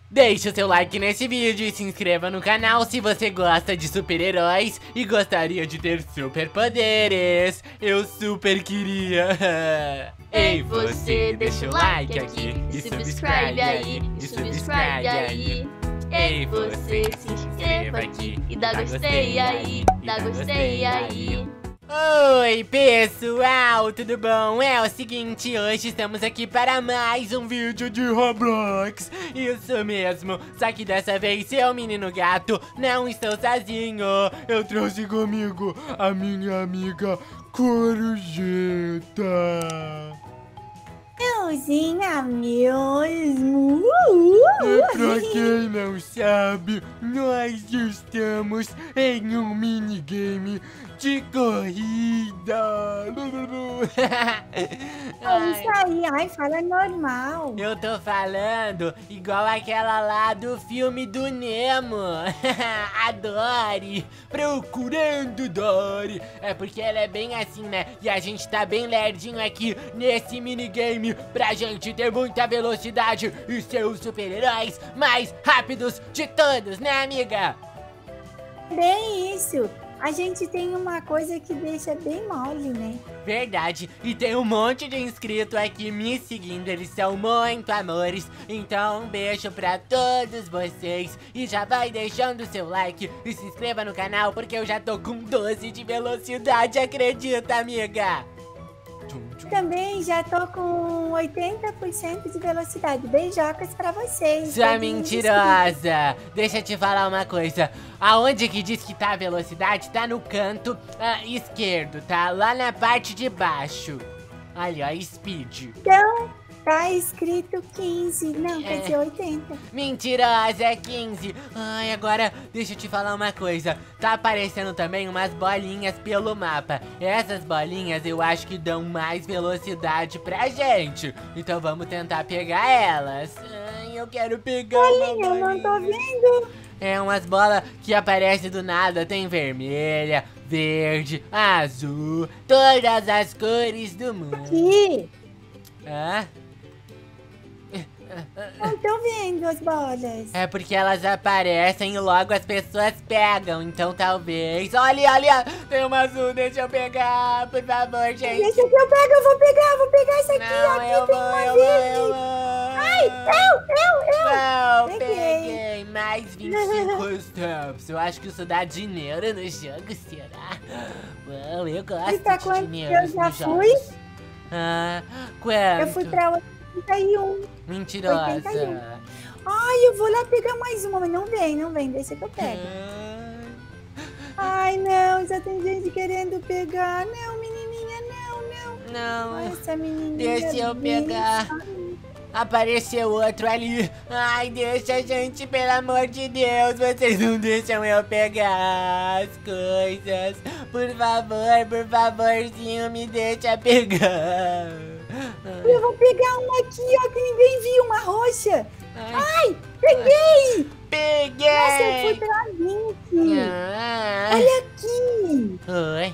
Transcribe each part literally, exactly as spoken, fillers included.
Deixe o seu like nesse vídeo e se inscreva no canal se você gosta de super-heróis e gostaria de ter superpoderes. Eu super queria. Ei, você, deixa o like aqui e subscribe aí, e subscribe aí. Ei, você, se inscreva aqui e dá gostei aí, dá gostei aí. Oi pessoal, tudo bom? É o seguinte, hoje estamos aqui para mais um vídeo de Roblox. Isso mesmo, só que dessa vez eu, menino gato, não estou sozinho. Eu trouxe comigo a minha amiga Corujeta. Euzinha mesmo. E pra quem não sabe, nós estamos em um minigame de corrida. É isso aí, ai, fala normal. Eu tô falando igual aquela lá do filme do Nemo. A Dory, procurando Dory. É porque ela é bem assim, né? E a gente tá bem lerdinho aqui nesse minigame pra gente ter muita velocidade e ser os super-heróis mais rápidos de todos, né, amiga? Bem isso. A gente tem uma coisa que deixa bem mole, né? Verdade, e tem um monte de inscritos aqui me seguindo, eles são muito amores. Então um beijo pra todos vocês. E já vai deixando o seu like e se inscreva no canal, porque eu já tô com doze de velocidade, acredita, amiga? Também já tô com oitenta por cento de velocidade. Beijocas pra vocês. Sua mentirosa! Deixa eu te falar uma coisa. Aonde que diz que tá a velocidade? Tá no canto uh, esquerdo, tá? Lá na parte de baixo. Ali, ó, speed. Então, tá escrito quinze. Não, É. quer dizer oitenta. Mentirosa, é quinze. Ai, agora deixa eu te falar uma coisa. Tá aparecendo também umas bolinhas pelo mapa. Essas bolinhas eu acho que dão mais velocidade pra gente. Então vamos tentar pegar elas. Ai, eu quero pegar uma Olha, eu não tô bolinha. vendo. É umas bolas que aparecem do nada. Tem vermelha, verde, azul, todas as cores do mundo. Aqui. Hã? Não tô vendo as bolas. É porque elas aparecem e logo as pessoas pegam, então talvez... Olha, olha, tem uma azul, deixa eu pegar, por favor, gente. Deixa que eu pego, eu vou pegar, vou pegar essa aqui. Não, aqui eu tem vou, uma eu vou, verde. eu vou. Ai, eu, eu, eu. Não, Peguei. peguei, mais vinte e cinco stamps. Eu acho que isso dá dinheiro no jogo, será? Uau, eu gosto E pra de quanto dinheiro eu nos já jogos. fui? Ah, quanto? Eu fui pra oitenta e um. Mentirosa. oitenta e um. Ai, eu vou lá pegar mais uma, mas não vem, não vem, deixa que eu pego. Ai, não, já tem gente querendo pegar. Não, menininha, não, não. Não, Ai, essa menininha. deixa eu bem pegar. sabe. Apareceu outro ali. Ai, deixa, gente, pelo amor de Deus. Vocês não deixam eu pegar as coisas. Por favor, por favorzinho, me deixa pegar. Eu vou pegar uma aqui, ó, que ninguém viu, uma roxa. Ai, Ai, peguei! peguei! Nossa, eu fui pra vinte. Ah, Olha aqui. oi.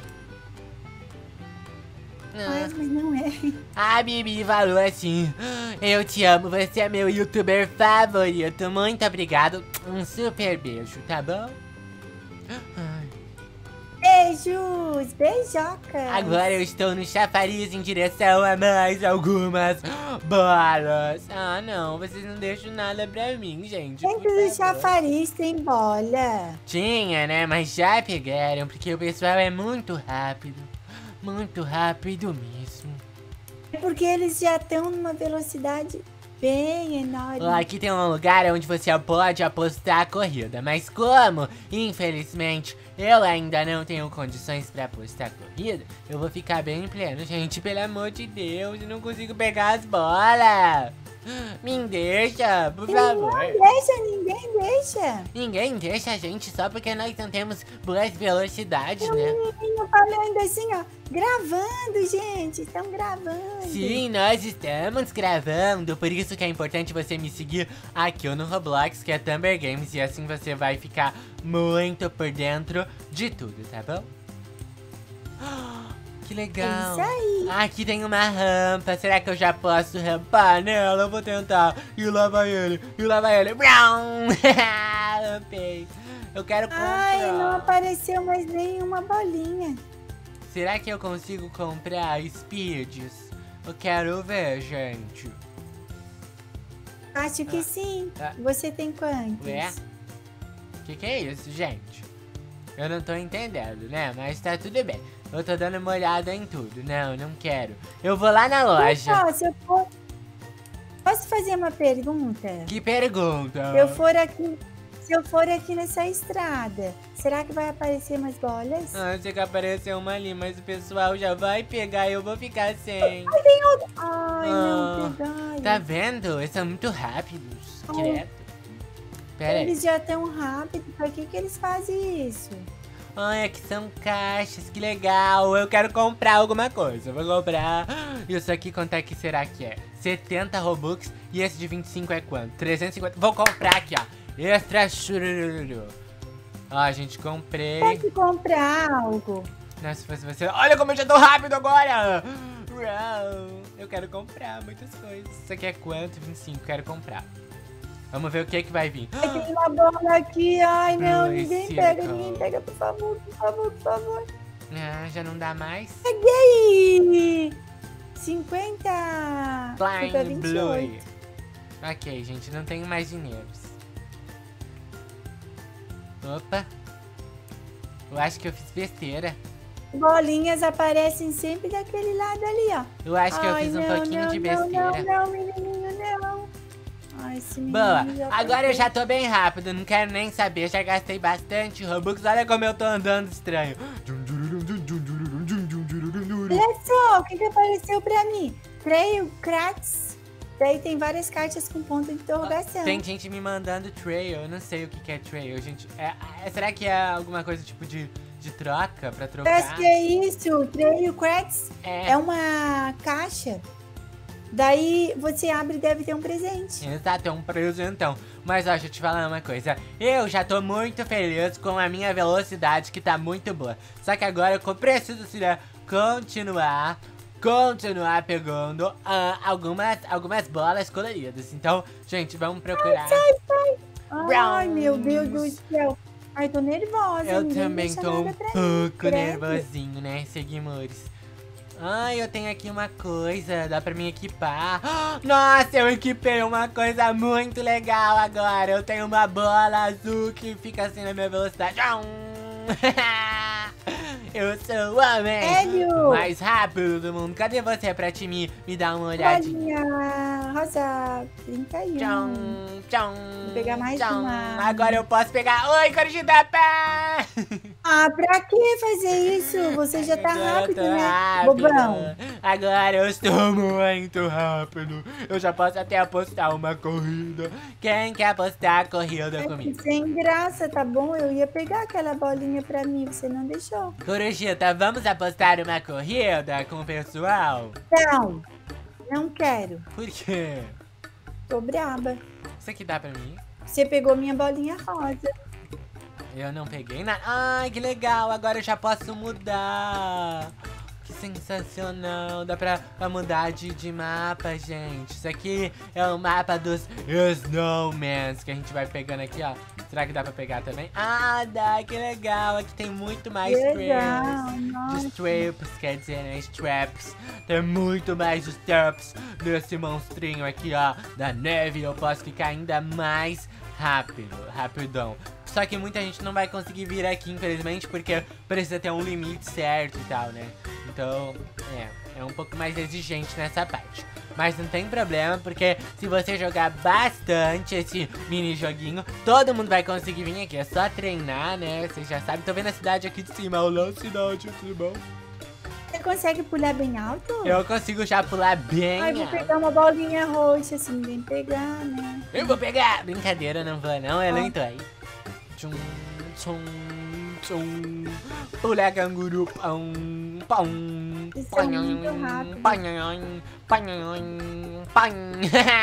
Ai, Ah. mas não é. A Bibi falou assim: eu te amo, você é meu youtuber favorito. Muito obrigado. Um super beijo, tá bom? Ai. Beijos, beijocas. Agora eu estou no chafariz em direção a mais algumas bolas. Ah, não, vocês não deixam nada pra mim, gente. por Dentro do favor. chafariz tem bola. Tinha, né? Mas já pegaram, porque o pessoal é muito rápido. Muito rápido mesmo. É porque eles já estão numa velocidade bem enorme. Ó, aqui tem um lugar onde você pode apostar a corrida. Mas como, infelizmente, eu ainda não tenho condições pra apostar a corrida, eu vou ficar bem pleno. Gente, pelo amor de Deus, eu não consigo pegar as bolas. Me deixa, por favor. Não deixa, ninguém deixa. Ninguém deixa a gente só porque nós não temos boas velocidades, Tem né? um menino falando assim, ó, gravando, gente, estão gravando. Sim, nós estamos gravando, por isso que é importante você me seguir aqui no Roblox, que é Thunder Games, e assim você vai ficar muito por dentro de tudo, tá bom? Que legal. Isso aí. Aqui tem uma rampa. Será que eu já posso rampar nela? Eu vou tentar. E lá vai ele. E lá vai ele. Rampei. Eu quero comprar. Ai, não apareceu mais nenhuma bolinha. Será que eu consigo comprar speeds? Eu quero ver, gente. Acho que Ah. sim. Ah. Você tem quantos? Ué? Que que é isso, gente? Eu não tô entendendo, né? Mas tá tudo bem. Eu tô dando uma olhada em tudo. Não, não quero. Eu vou lá na loja. Pessoal, se eu for... Posso fazer uma pergunta? Que pergunta? Se eu for aqui, se eu for aqui nessa estrada, será que vai aparecer mais bolas? Ah, sei que apareceu uma ali, mas o pessoal já vai pegar e eu vou ficar sem. Ai, Ah, não pegaram. Tá vendo? Eles são muito rápidos. Oh. Credo. Pera aí. Eles já tão rápidos, por que que eles fazem isso? Ai, aqui são caixas, que legal. Eu quero comprar alguma coisa. Eu vou comprar. Isso aqui, quanto é que será que é? setenta Robux. E esse de vinte e cinco é quanto? trezentos e cinquenta. Vou comprar aqui, ó. Extra chururu. Ó, gente, comprei. Pode comprar algo. Nossa, se fosse você. Olha como eu já tô rápido agora. Uau. Eu quero comprar muitas coisas. Isso aqui é quanto? vinte e cinco. Quero comprar. Vamos ver o que que vai vir. Ai, tem uma bola aqui. Ai, não, Blue ninguém Circle. pega, ninguém pega, por favor, por favor, por favor. Ah, já não dá mais. Peguei! cinquenta! Fui pra Flying vinte e Blue. oito. Ok, gente, não tenho mais dinheiros. Opa. Eu acho que eu fiz besteira. Bolinhas aparecem sempre daquele lado ali, ó. Eu acho que eu Ai, fiz um não, pouquinho não, de não, besteira. Não, não, menininho, não. Ai, esse menino Boa, já agora pegou. eu já tô bem rápido, não quero nem saber, já gastei bastante Robux, olha como eu tô andando estranho. Olha só, o que que apareceu pra mim? Trail Cracks. Daí tem várias cartas com ponto de interrogação. Tem gente me mandando trail, eu não sei o que que é trail, gente. É, é- será que é alguma coisa tipo de, de troca, pra trocar? Parece que é isso, Trail Cracks É, é uma caixa. Daí você abre e deve ter um presente. exato, é um presentão. Mas ó, deixa eu te falar uma coisa. Eu já tô muito feliz com a minha velocidade, que tá muito boa. Só que agora eu preciso, assim, né, continuar, continuar pegando ah, algumas, algumas bolas coloridas. Então, gente, vamos procurar. Ai, meu Deus do céu. Ai, tô nervosa. Eu ninguém também deixa tô um nada pra mim, pouco credo. nervosinho, né, seguimores? Ai, eu tenho aqui uma coisa, dá pra me equipar. Nossa, eu equipei uma coisa muito legal agora. Eu tenho uma bola azul que fica assim na minha velocidade. Eu sou o homem Sério? mais rápido do mundo. Cadê você pra te me, me dar uma olhadinha? Bolinha rosa trinta e um. Tchau, tchau. Vou pegar mais tchau. uma. Agora eu posso pegar. Oi, corrigida, pá! Ah, pra que fazer isso? Você já tá Agora eu rápido, tô né? rápido. Bobão. Agora eu estou muito rápido. Eu já posso até apostar uma corrida. Quem quer apostar a corrida É comigo? que sem graça, tá bom? Eu ia pegar aquela bolinha pra mim, você não deixou. Corujita, vamos apostar uma corrida com o pessoal? Não, não quero. Por quê? Tô braba. Isso aqui dá pra mim? Você pegou minha bolinha rosa. Eu não peguei nada. Ai, que legal. Agora eu já posso mudar. Que sensacional. Dá pra, pra mudar de, de mapa, gente. Isso aqui é o mapa dos Snowmans que a gente vai pegando aqui, ó. Será que dá pra pegar também? Ah, dá. Que legal. Aqui tem muito mais Legal, trails. nossa. De straps, quer dizer, né? Straps. Tem muito mais straps desse monstrinho aqui, ó. Da neve. Eu posso ficar ainda mais rápido. Rapidão. Só que muita gente não vai conseguir vir aqui, infelizmente, porque precisa ter um limite certo e tal, né? Então, é, é um pouco mais exigente nessa parte. Mas não tem problema, porque se você jogar bastante esse mini joguinho, todo mundo vai conseguir vir aqui. É só treinar, né? Vocês já sabem. Tô vendo a cidade aqui de cima. Olá, cidade, tudo bom? Você consegue pular bem alto? Eu consigo já pular bem Ai, vou alto. pegar uma bolinha roxa, se ninguém pegar, né? Eu vou pegar! Brincadeira, não vou não, é lento aí. Tchum, tchum, tchum. Pula canguru, pão, pão. Isso é muito rápido. Panhon, panhon, panhon.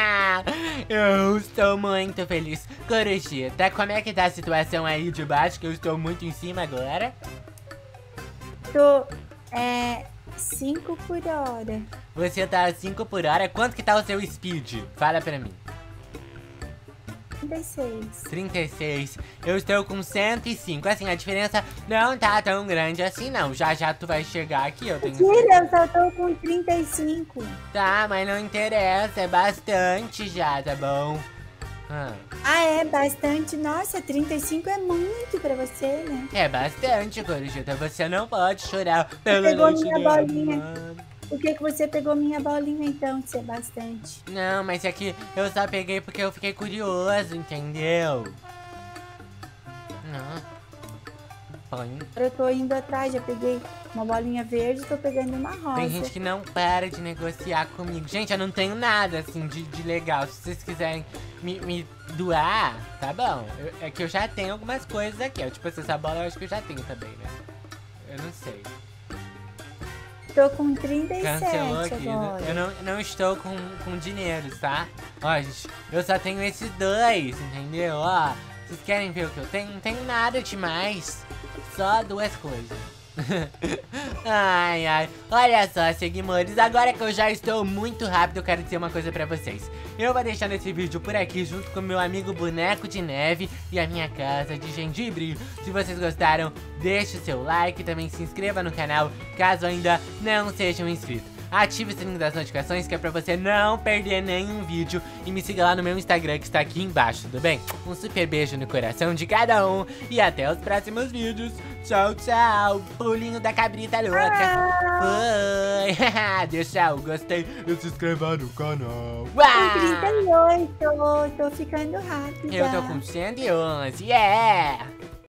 Eu estou muito feliz. Corujita, como é que tá a situação aí de baixo? Que eu estou muito em cima agora. Tô, é, cinco por hora. Você tá a cinco por hora. Quanto que tá o seu speed? Fala pra mim. trinta e seis. trinta e seis. Eu estou com cento e cinco. Assim, a diferença não tá tão grande assim, não. Já já tu vai chegar aqui, eu tenho... Mentira, eu só tô com trinta e cinco. Tá, mas não interessa. É bastante já, tá bom? Ah. Ah, é bastante. Nossa, trinta e cinco é muito pra você, né? É bastante, Corujuda. Você não pode chorar pela pegou noite minha do bolinha. amor. Por que que você pegou minha bolinha, então, se é bastante? Não, mas é que eu só peguei porque eu fiquei curioso, entendeu? Não. Põe. Eu tô indo atrás, já peguei uma bolinha verde, tô pegando uma rosa. Tem gente que não para de negociar comigo. Gente, eu não tenho nada, assim, de, de legal. Se vocês quiserem me, me doar, tá bom. Eu- é que eu já tenho algumas coisas aqui. ó. Tipo, essa bola eu acho que eu já tenho também, né? Eu não sei. Tô com trinta e Cancelou sete aqui. agora. Eu não, não estou com, com dinheiro, tá? Ó, gente, eu só tenho esses dois, entendeu? Ó, vocês querem ver o que eu tenho? Não tenho nada demais. Só duas coisas. Ai, ai. Olha só, seguimores. Agora que eu já estou muito rápido, eu quero dizer uma coisa pra vocês. Eu vou deixando esse vídeo por aqui junto com meu amigo Boneco de Neve e a minha casa de gengibre. Se vocês gostaram, deixe o seu like e também se inscreva no canal, caso ainda não sejam inscritos. Ative o sininho das notificações, que é pra você não perder nenhum vídeo. E me siga lá no meu Instagram, que está aqui embaixo, tudo bem? Um super beijo no coração de cada um. E até os próximos vídeos. Tchau, tchau. Pulinho da cabrita louca. Oi. Deu tchau, gostei. E se inscreva no canal. Com trinta e oito, tô ficando rápida. Eu tô com cento e onze, yeah!